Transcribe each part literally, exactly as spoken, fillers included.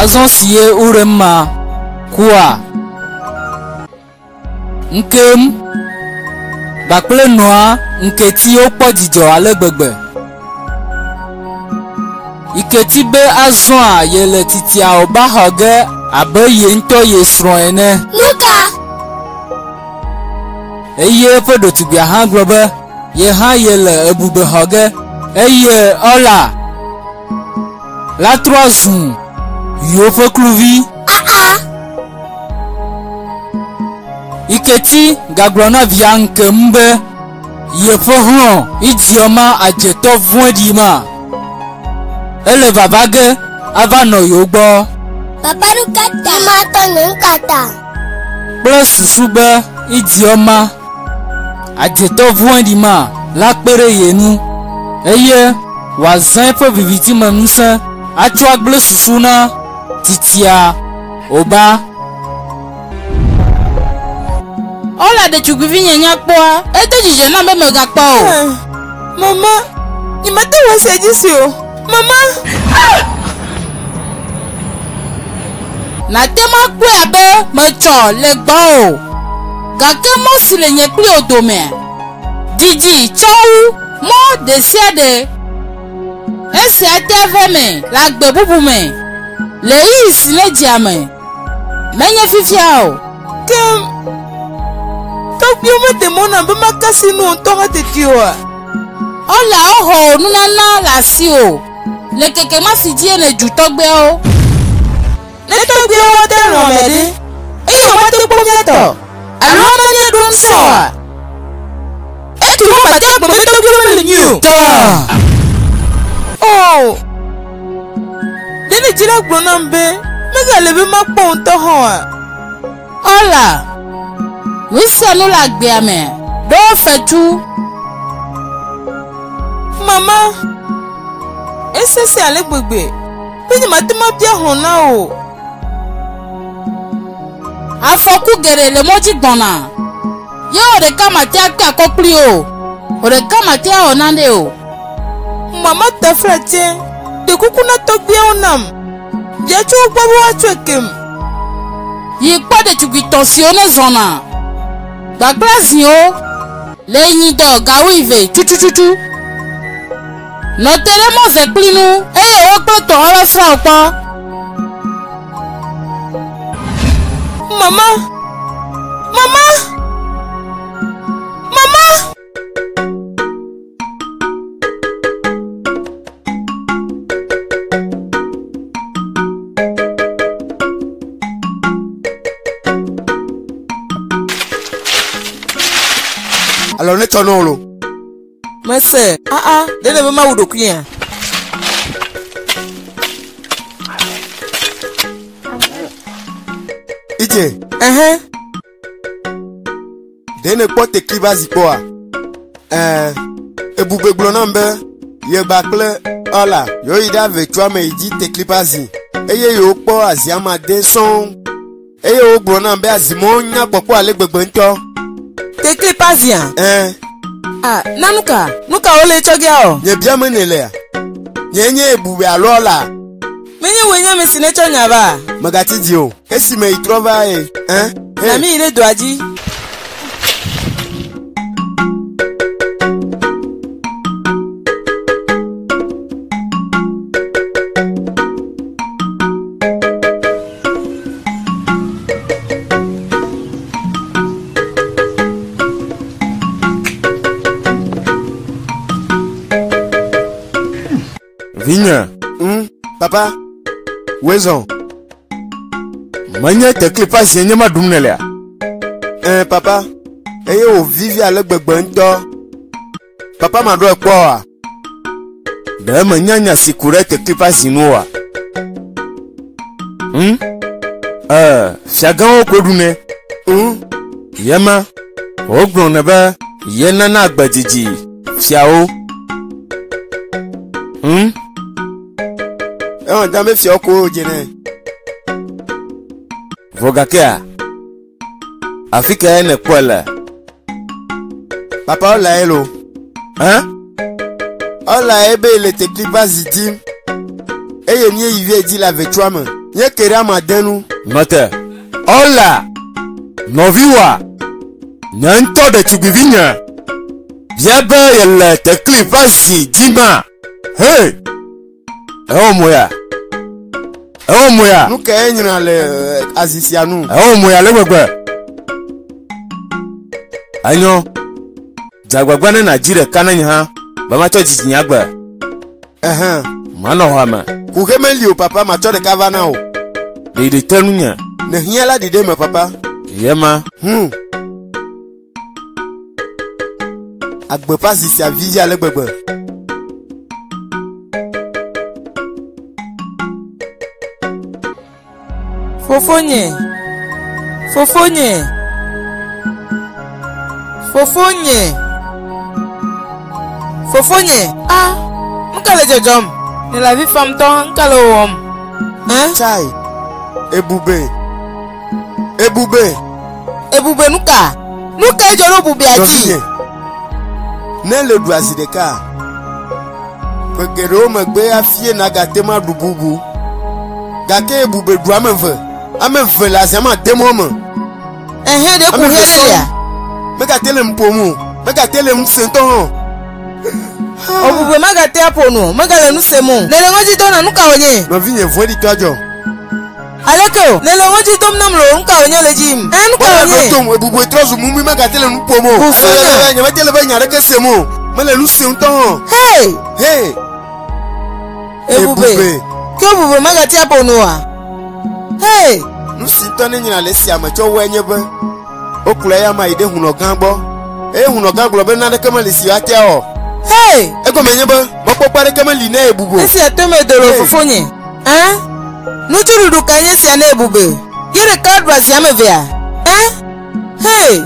Azon siye urema kwa nkem bakple noa nketi okpo dijo alegbegbe iketi be azon a yele titia oba hoge abe ye nto ye sron ene Luka eye fodo tubia han globe ye han yele ebube hoge eye ola la trois jours yo fo kluvi ah ah iketi gagrona vianke mbe ye fo hon idioma ajeto voindima ele babage ava no yo gbo Papa Lukata ma to nkata plus sube idioma ajeto voindima la pere yenu eye wazan fo viviti manusa atwa gble susuna titia oba Ola de chugbivi nyanya kwa eto jije na me mega kwa o Mama ni mata wase jisio Mama na tema kwe abe me cho le gbo o kake mo sile nye pli odo me didi chou mo de siade ese ateve me la gbe bubu me le yi sile diame menye fifia o kem Tokyo mete mona be makasi no tonga te tiwa Ola oho nunana la si o le keke ma si die le ju togbe o ne tokyo wa te ro mede e yo ma te ponya to alo ma ne dun so e tu ma te gbo me tokyo me nyu ta oh deni jira gbo na mbe me ga le be ma po nto ho a Ola wise no la gbe ame do fetu Mama ese se ale gbegbe pe ni ma te ma bia ho na o afoku gere le moji gbona yo de kama ti ake akopli o o de kama ti onande o Mama ta frate de kuku na togbe onam je chu gbo wa chekem yi pa de tugi tensione zona gbagblazin o leyin do gawive tutututu no tere mo se plinu eye o pe to ora fra opo Mama Mama Mama Alors ne tono lo Mese ah ah de ne ma wudo kuya Ije eh de ne pote kliba zipo a eh ebube glo na mbe ye bakle ola yo ida ve twa me iji te kliba zi eye yo po aziama de son eye o glo na mbe azimo nya popo ale gbegbe nto te clipazia eh ah nanuka nuka ole chogia o nye bia me nele a nye nye ebube alola menye wenya me sinecho nyaba magati di o esi me itrova e eh na mi ire doaji Vinya hmm papa Wezon Manya te klipa zenye ma dumnele eh papa eye o vivi ale gbegbe nto papa ma do ekpo a de manya nya sikure te klipa zinu a hmm eh fiagan o kodune hmm yema ogbon ne ba yena na agbadiji fiao hmm eh on dame fiao ko jene Vogakea Afrika ene kwela Papa ola elo Hein Ola ebe le te klipa zidim Eye nye yive di la vetwame Ye kere amadenu. Note. Ola. Noviwa. Nyanto de tubivinya. Biabe yele te klipasi dima. Hey. Oh moya. Oh moya. Nu ke enyina le azisianu. Oh moya le gbegbe. Anyo. Jagbagba na Nigeria kananya ha. Ba ma to jinya gba. Eh. Mano ho ama. Ku kemeli o papa ma cho de kavana o. De de tenunya. Ne hiela de de me papa. Yema. Hmm. Agbe pasi si avisi ale gbegbe. Fofonye. Fofonye. Fofonye. Fofonye. Ah, mkale jojom. Ni la vie femme ton kale wom. Hein? Chai. Ebube. Ebube. Ebube nuka. Nuka joro bube aji. Ne le doisi de ka. Pekero megbe afie na gatema dububu. Gake ebube du amenve. Amenve la zema demo me. Eh de ku helia. Mega tele mpomu. Mega tele msenton. Obube magate aponu. Magale nu semo. Nele ngoji dona nuka onye. No vinye vodi tojo. Aleko. Nele ngoji dom namlo nuka onye lejim. Eh nuka onye. Tom ebube trozu mumi mega tele mpomu. Ufuna. Nyama tele be nyare ke semo. Mele lu senton. Hey. Hey. Ebube. Ke obube magate aponu wa. Hey. Nu senton ni nyina le si amacho wenye be. Okula ya ma ide huno gangbo. E huno gangbo be na de kemali si ate o. Hey. Ego menye be. Mo popare kemali na ebubo. Esi atome dolo fofonye. Hein? Nuchuru du kanye si ane ebube. Yere kadwa si ame via. Hein? Hey.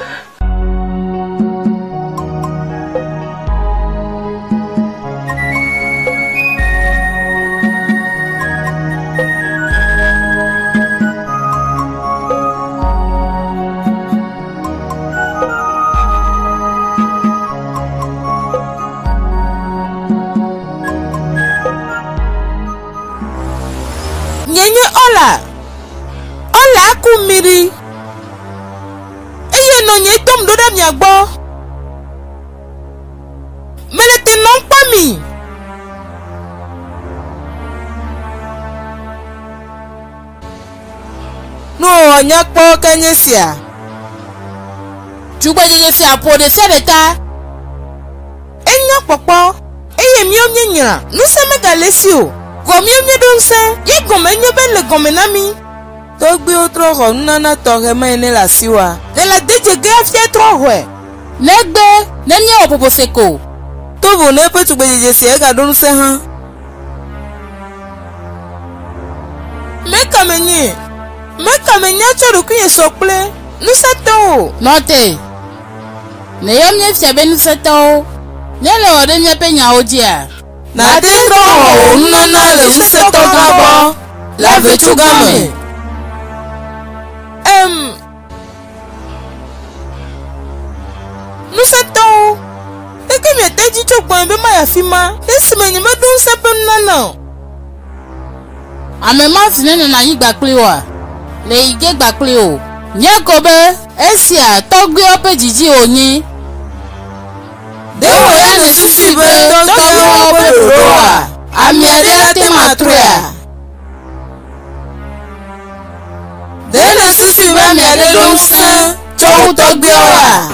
Nyenye ola. Ola kumiri. Eye no nye tom do da mi agbo. Melete non pa mi. No anya po kanyesia. Chugba jeje si apo de sedeta. Enya popo. Eye mi omye nyira. Nu se mega lesio. Gomi omye don se. Ye gome nye bele gome nami. Togbi otro ho nana toge mene la siwa. De la deje ge afie tro hwe. Negbe, nenye opopo seko. Tobo ne pe chugba jeje si ega don se han. Meka menye. Meka menye choro kunye sokple. Nu se to. Note. Ne yom nye fsebe nu seto. Nele ode nye pe nya ojia. Na dendro ho nana le nu se to gabo. La vetu game. Em. Nu se to. Eke mi ete jicho kwa mbe ma ya fima. Esi menye me don se pe nana. Ame ma finene na yi gbakli wa. Le ige gbakli o. Nye kobe, esia togbe ope jiji onyi. Dewo ya ne sisi be togbe ope dodoa. Ami adela te matrea. Dene sisi be mi adela unse. Chowu togbe owa.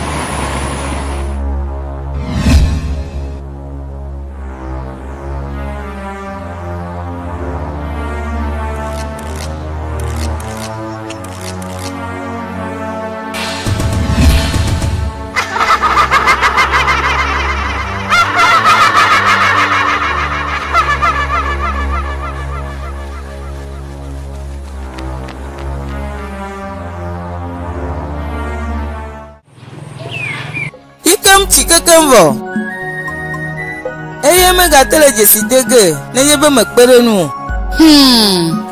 Chikekemvo. Eye me ga tele jesi dege. Neye be me pere nu. Hmm.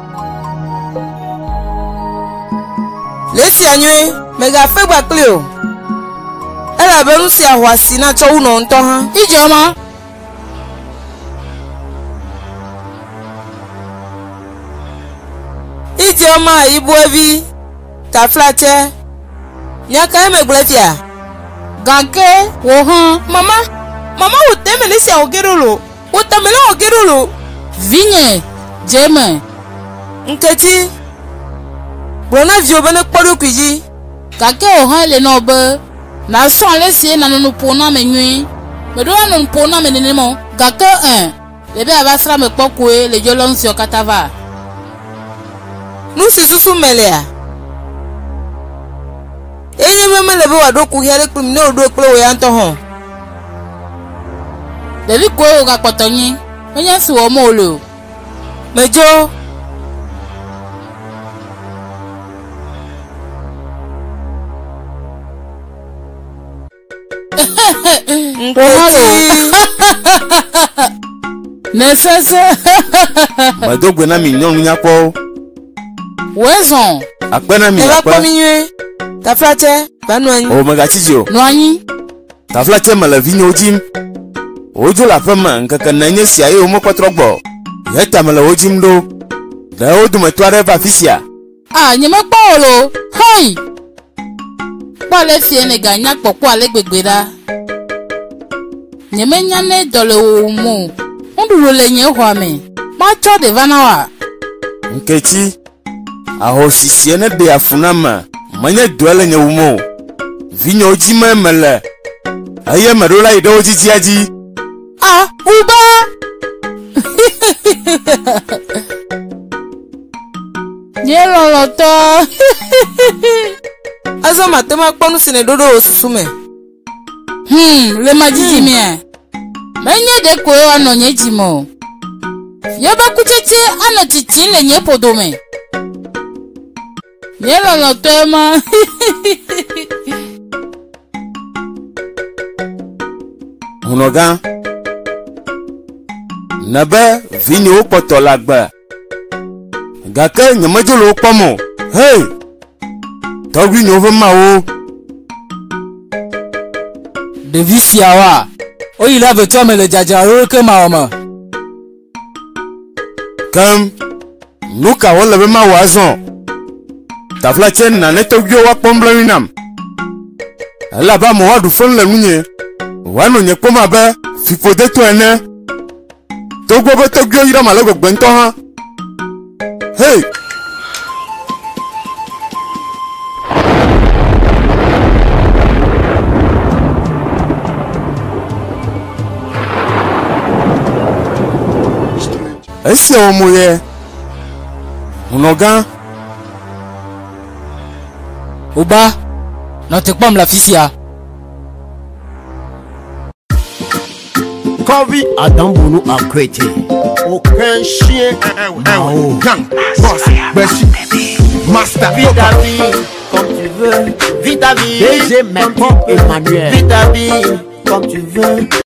Lesi anywe. Me ga fe gbakle o. Ela be nu si ahwasi na chowu no nto ha. Ijoma. Didi oma ibu evi. Ta flate. Nyaka me glefia. Gake, wohan. Mama, mama uteme lesi ogerolo. Utamele ogerolo. Vinye, jeme. Nketi. Brona vio bene kpodo kwiji. Gake wohan le no be. Na so lesi na no pona menwi. Me do na no pona menenemo. Gake un. Lebe abasra me kpokwe le jolon si okatava. Nusi susu melea. Enye meme lebe wado kuhiare krimine odo ekple we anto hon. Levi kwe o gakpotonyi. Onye si wo mo olo. Mejo. Nketi. Nesese. Madogwe na mi nyon nyakwo. Wezon. Akpena mi Eba akpa. kwa minwe. Ta flate. Banu anyi. O magachijio. No anyi. Tafla mala vinyo ojim. Ojo la fama nkaka nanye si aye omo kwatrogbo. Yeta mala ojim do. Da odu metware pa fisia. Ah, nyeme kpolo. Hey. Pole fie ne ganya kpokpo ale gbegbeda. Nyeme nyane dole omo. Ondulo le nye hwame. Ma cho de vanawa. Nkechi. Aho sisi ene de afunama. Manye duele nye umo. Vinyo ojima mele. Aye marola ide ojiji aji. Ah, uba. Nye loloto. Azo matema kponu sine dodo osusume. Hmm, le majiji mie. Menye de kwe ano nye jimo. Yoba kucheche ano chichi le nye podome. Nye loloto ma. Hunoga. Nabe vinyo poto lagba. Gake nyamajolo pomo. Hey! Togri nove ma o. Devi siawa. Oyi la vetu amele jajaro ke maoma. Kam. Nuka wala be ma wazon. Tafla chen na netogyo wa pombla winam. Ala ba mo wadu fon le munye. Wanu nye poma be fipode to ene. Togbo be togyo ira malago gbento ha. Hey! Esi omo ye. Unoga. Oba. Non te pom la fisia. Kovi Adam Bono a Kwete. Aucun chien. Mao. Gang, boss, Bessie, Master, Vis ta vie comme tu veux. Vis ta vie. D J Maître Emmanuel. Vis ta vie comme tu veux.